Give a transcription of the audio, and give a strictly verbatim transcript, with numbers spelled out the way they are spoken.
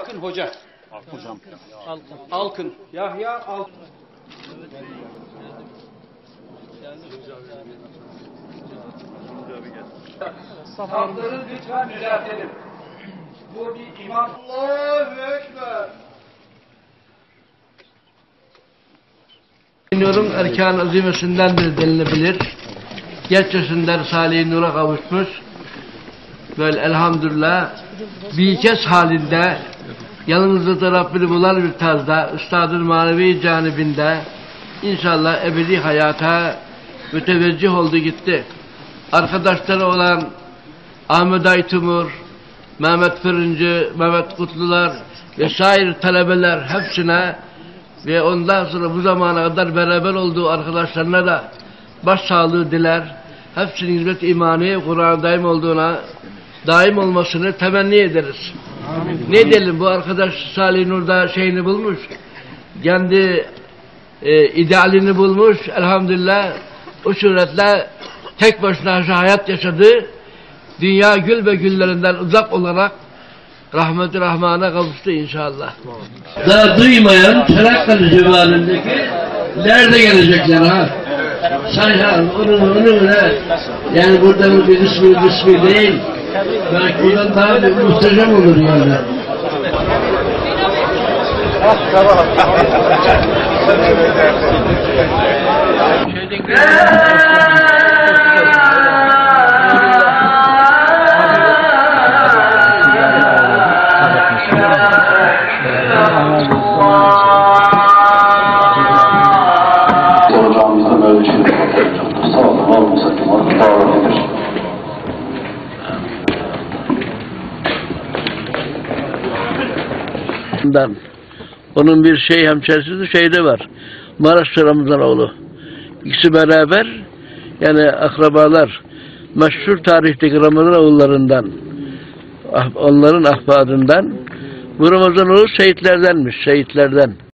Akın Hoca. Hocam. Alkın. Alkın. Yahya Alkın. Safları lütfen düzeltelim. Bu bir imam. Allahu Ekber. Bilmiyorum, erkan-ı azimesindendir denilebilir. Gerçesinden salih nura kavuşmuş. Böyle elhamdülillah bir kez halinde yanımızda da Rabbini bulan bir tarzda üstadın manevi canibinde inşallah ebedi hayata müteveccih oldu gitti. Arkadaşları olan Ahmet Aytumur, Mehmet Fırıncı, Mehmet Kutlular vesaire talebeler hepsine ve ondan sonra bu zamana kadar beraber olduğu arkadaşlarına da başsağlığı diler. Hepsinin hizmet imani Kur'an daim olduğuna daim olmasını temenni ederiz. Amin. Ne diyelim, bu arkadaş Salih Nur'da şeyini bulmuş. Kendi e, idealini bulmuş. Elhamdülillah o suretle tek başına hayat yaşadı. Dünya gül ve güllerinden uzak olarak rahmet-i rahmana kavuştu inşallah. Daha duymayan Çanakkale civarındaki nerede gelecekler ha? Sayhan, onun onun ne? Yani burada bir ismi bir ismi değil. Belki buradan daha bir muhteşem olur yani. Onun bir şey hemşerisi şeyde var. Maraş Ramazanoğlu. İkisi beraber yani akrabalar. Meşhur tarihteki Ramazanoğullarından, onların ahbadından. Bu Ramazanoğlu şehitlerdenmiş, şehitlerden.